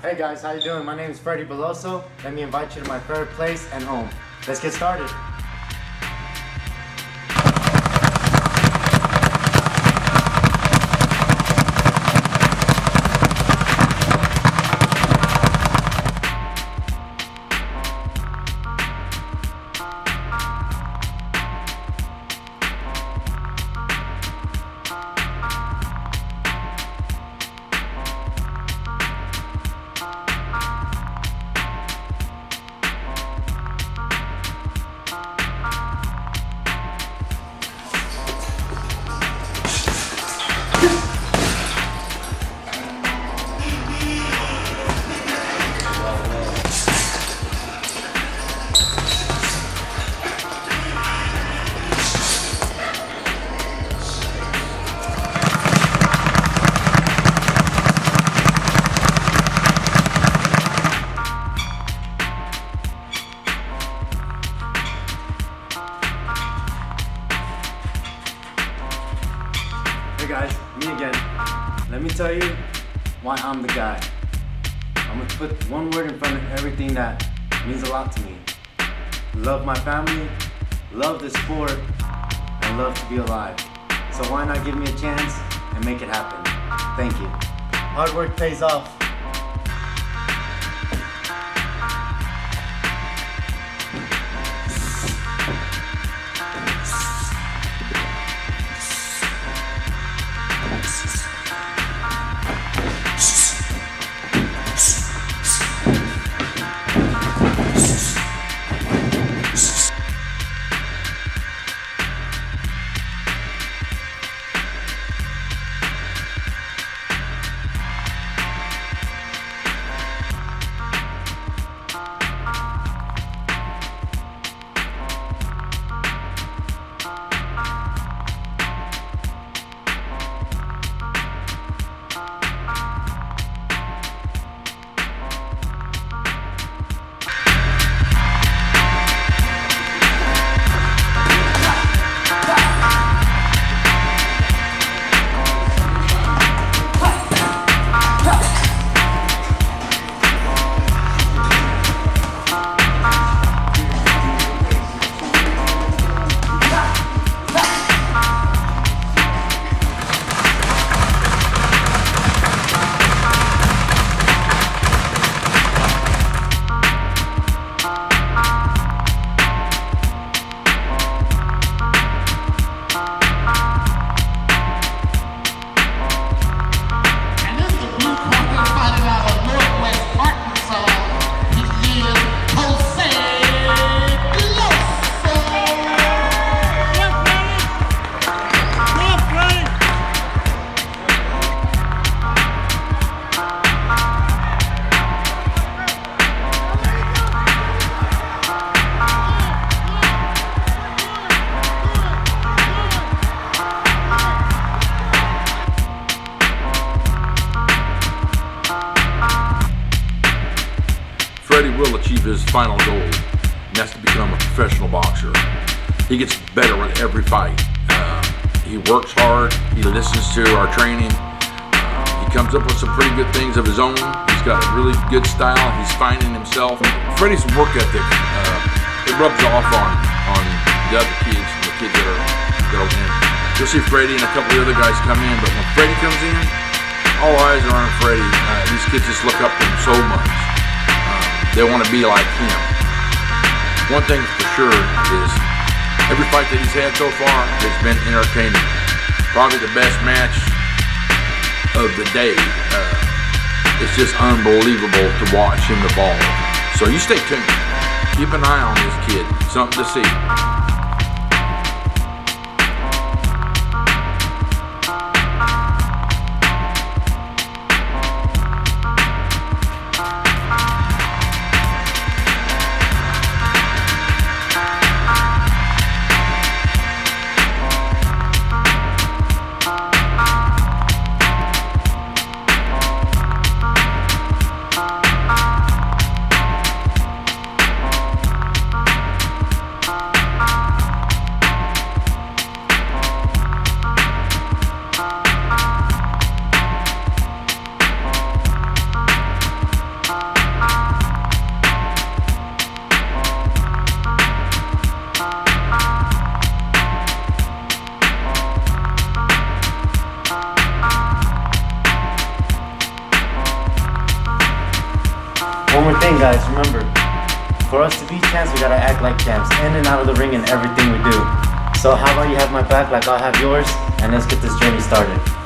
Hey guys, how you doing? My name is Freddie Promo. Let me invite you to my favorite place and home. Let's get started. Hey guys, me again. Let me tell you why I'm the guy. I'm gonna put one word in front of everything that means a lot to me. Love my family, love the sport, and love to be alive. So why not give me a chance and make it happen? Thank you. Hard work pays off. Freddie will achieve his final goal, and that's to become a professional boxer. He gets better with every fight. He works hard, he listens to our training, he comes up with some pretty good things of his own. He's got a really good style, he's finding himself. Freddie's work ethic, it rubs off on the other kids, the kids that are in. You'll see Freddie and a couple of the other guys come in, but when Freddie comes in, all eyes are on Freddie. These kids just look up to him so much. They want to be like him. One thing for sure is every fight that he's had so far has been entertaining. Probably the best match of the day. It's just unbelievable to watch him evolve. So you stay tuned. Keep an eye on this kid. Something to see. one more thing, guys. Remember, for us to be champs, we gotta act like champs, in and out of the ring and everything we do. So how about you have my back like I'll have yours, and let's get this journey started.